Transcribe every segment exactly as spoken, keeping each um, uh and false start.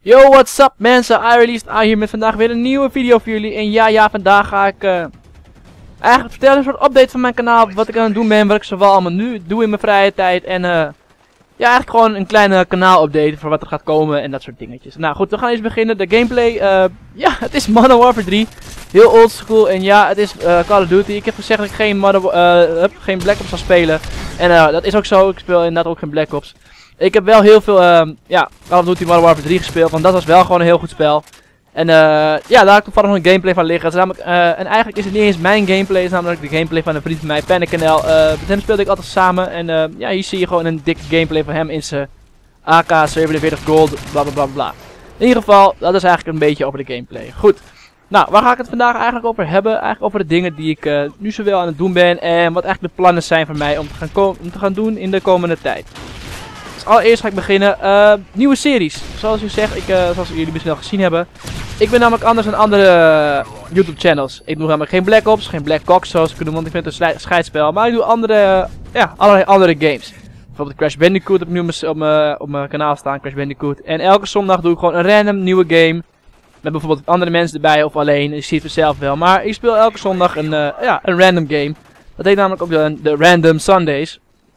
Yo, what's up mensen, I released A hier met vandaag weer een nieuwe video voor jullie. En ja, ja, vandaag ga ik uh, eigenlijk vertellen een soort update van mijn kanaal. Wat ik aan het doen ben, wat ik zowel allemaal nu doe in mijn vrije tijd. En uh, ja, eigenlijk gewoon een kleine kanaal update voor wat er gaat komen en dat soort dingetjes. Nou goed, we gaan eens beginnen. De gameplay, uh, ja, het is Modern Warfare drie. Heel oldschool en ja, het is uh, Call of Duty. Ik heb gezegd dat ik geen, Modern, uh, geen Black Ops zal spelen. En uh, dat is ook zo, ik speel inderdaad ook geen Black Ops. Ik heb wel heel veel, uh, ja, Call of Duty Modern Warfare drie gespeeld, want dat was wel gewoon een heel goed spel. En uh, ja, daar heb ik toevallig nog een gameplay van liggen. Het is namelijk, uh, en eigenlijk is het niet eens mijn gameplay, het is namelijk de gameplay van een vriend van mij, Panicanel. Uh, met hem speelde ik altijd samen en uh, ja, hier zie je gewoon een dikke gameplay van hem in zijn A K zevenenveertig Gold, bla bla bla bla. In ieder geval, dat is eigenlijk een beetje over de gameplay. Goed. Nou, waar ga ik het vandaag eigenlijk over hebben? Eigenlijk over de dingen die ik uh, nu zowel aan het doen ben en wat eigenlijk de plannen zijn van mij om te gaan, om te gaan doen in de komende tijd. Dus allereerst ga ik beginnen. Uh, nieuwe series. Zoals u zegt, ik, uh, zoals jullie misschien al gezien hebben. Ik ben namelijk anders dan andere uh, YouTube channels. Ik doe namelijk geen Black Ops, geen Black Ops zoals ik het noem, want ik vind het een scheidspel. Maar ik doe andere, uh, ja, allerlei andere games. Bijvoorbeeld Crash Bandicoot heb ik nu op mijn op mijn kanaal staan, Crash Bandicoot. En elke zondag doe ik gewoon een random nieuwe game. Met bijvoorbeeld andere mensen erbij of alleen, je ziet het zelf wel. Maar ik speel elke zondag een, uh, ja, een random game. Dat heet namelijk ook de, de Random Sundays.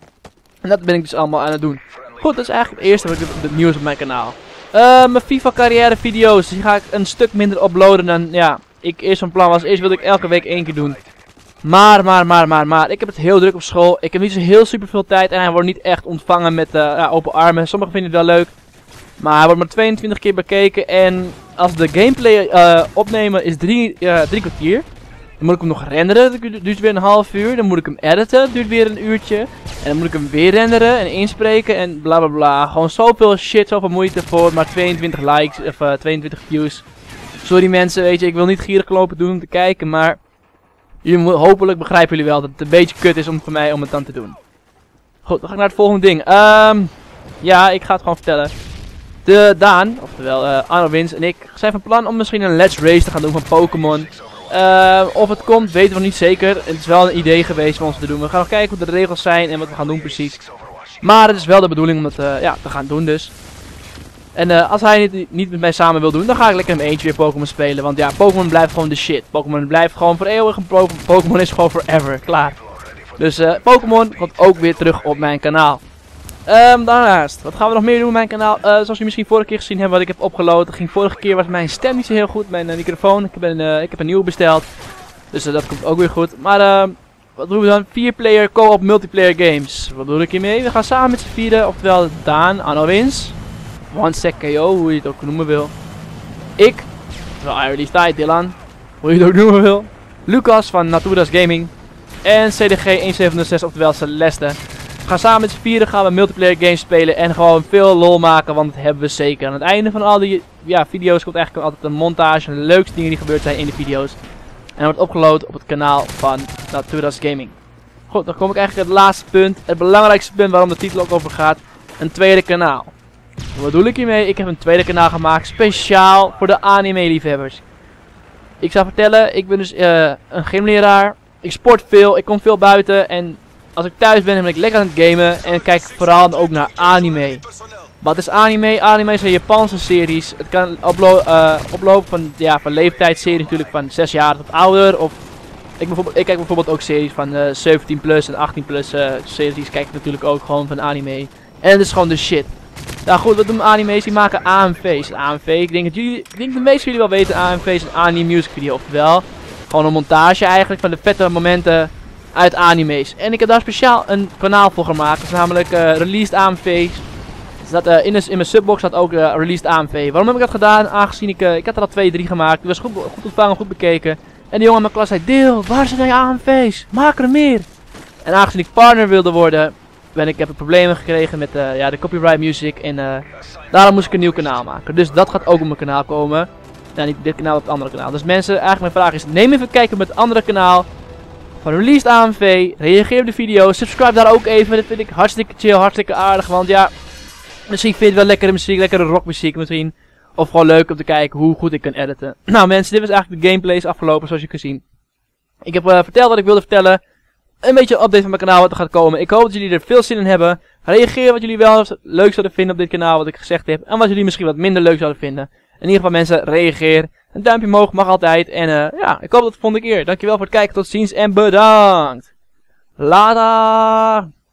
En dat ben ik dus allemaal aan het doen. Goed, dat is eigenlijk het eerste wat ik het nieuws op mijn kanaal. Uh, mijn FIFA carrière video's, die ga ik een stuk minder uploaden dan, ja, ik eerst van plan was. Eerst wilde ik elke week één keer doen. Maar, maar, maar, maar, maar, ik heb het heel druk op school. Ik heb niet zo heel super veel tijd en hij wordt niet echt ontvangen met uh, ja, open armen. Sommigen vinden het wel leuk. Maar hij wordt maar tweeëntwintig keer bekeken en als de gameplay uh, opnemen is drie, uh, drie kwartier. Dan moet ik hem nog renderen, dat duurt weer een half uur. Dan moet ik hem editen, dat duurt weer een uurtje. En dan moet ik hem weer renderen en inspreken en bla bla bla. Gewoon zoveel shit, zoveel moeite voor maar tweeëntwintig likes of uh, tweeëntwintig views. Sorry mensen, weet je, ik wil niet gierig lopen doen om te kijken, maar jullie, hopelijk begrijpen jullie wel dat het een beetje kut is om voor mij om het dan te doen. Goed, dan ga ik naar het volgende ding. Um, ja, ik ga het gewoon vertellen. De Daan, oftewel uh, Arno Wins en ik zijn van plan om misschien een Let's Race te gaan doen van Pokémon. Uh, of het komt, weten we nog niet zeker. Het is wel een idee geweest om ons te doen. We gaan nog kijken hoe de regels zijn en wat we gaan doen precies. Maar het is wel de bedoeling om het uh, ja, te gaan doen dus. En uh, als hij niet, niet met mij samen wil doen, dan ga ik lekker in mijn eentje weer Pokémon spelen. Want ja, Pokémon blijft gewoon de shit. Pokémon blijft gewoon voor eeuwig. Pokémon is gewoon forever. Klaar. Dus uh, Pokémon komt ook weer terug op mijn kanaal. Um, daarnaast, wat gaan we nog meer doen op mijn kanaal? Uh, zoals jullie misschien vorige keer gezien hebben wat ik heb opgeload. Ging vorige keer was mijn stem niet zo heel goed, mijn uh, microfoon. Ik heb, een, uh, ik heb een nieuwe besteld. Dus uh, dat komt ook weer goed. Maar uh, wat doen we dan? vier player co-op multiplayer games. Wat doe ik hiermee? We gaan samen met z'n vieren, oftewel Daan, Arno Wins, One Sec K O, hoe je het ook noemen wil. Ik, oftewel I Released A, Dylan, hoe je het ook noemen wil. Lucas van Naturas Gaming. En C D G honderdzevenenzestig, oftewel Celeste. We gaan samen met z'n vieren gaan we multiplayer games spelen en gewoon veel lol maken, want dat hebben we zeker. Aan het einde van al die ja, video's komt eigenlijk altijd een montage van de leukste dingen die gebeurd zijn in de video's. En dat wordt opgeload op het kanaal van Naturas Gaming. Goed, dan kom ik eigenlijk het laatste punt, het belangrijkste punt waarom de titel ook over gaat. Een tweede kanaal. Wat bedoel ik hiermee? Ik heb een tweede kanaal gemaakt speciaal voor de anime liefhebbers. Ik zou vertellen, ik ben dus uh, een gymleraar. Ik sport veel, ik kom veel buiten en als ik thuis ben, dan ben ik lekker aan het gamen en kijk vooral ook naar anime. Wat is anime? Anime zijn Japanse series. Het kan oplo uh, oplopen van, ja, van leeftijdsseries natuurlijk van zes jaar tot ouder. Of ik, bijvoorbeeld, ik kijk bijvoorbeeld ook series van uh, zeventien plus en achttien plus uh, series kijk ik natuurlijk ook gewoon van anime. En het is gewoon de shit. Nou goed, wat doen anime's? Die maken A M V's. A M V, ik denk dat jullie, ik denk dat de meeste jullie wel weten, A M V is een anime music video. Oftewel, gewoon een montage eigenlijk van de vette momenten uit anime's. En ik heb daar speciaal een kanaal voor gemaakt. Dat is namelijk uh, Released A M V's. Dat, uh, in, de, in mijn subbox staat ook uh, Released A M V. Waarom heb ik dat gedaan? Aangezien ik, uh, ik had er al twee, drie gemaakt. Die was goed, goed ontvangen, goed bekeken. En de jongen in mijn klas zei, Deel, waar zijn die A M V's? Maak er meer. En aangezien ik partner wilde worden, ben ik, heb ik problemen gekregen met uh, ja, de copyright music. En uh, daarom moest ik een nieuw kanaal maken. Dus dat gaat ook op mijn kanaal komen. Nou, niet dit kanaal, op het andere kanaal. Dus mensen, eigenlijk mijn vraag is, neem even kijken met het andere kanaal van Released A M V, reageer op de video, subscribe daar ook even, dat vind ik hartstikke chill, hartstikke aardig, want ja, misschien vind je het wel lekkere muziek, lekkere rockmuziek misschien, of gewoon leuk om te kijken hoe goed ik kan editen. Nou mensen, dit was eigenlijk de gameplays afgelopen zoals je kunt zien. Ik heb uh, verteld wat ik wilde vertellen, een beetje een update van mijn kanaal wat er gaat komen. Ik hoop dat jullie er veel zin in hebben. Reageer wat jullie wel leuk zouden vinden op dit kanaal wat ik gezegd heb. En wat jullie misschien wat minder leuk zouden vinden. In ieder geval mensen, reageer. Een duimpje omhoog mag altijd. En uh, ja, ik hoop tot de volgende keer. Dankjewel voor het kijken. Tot ziens en bedankt. Later.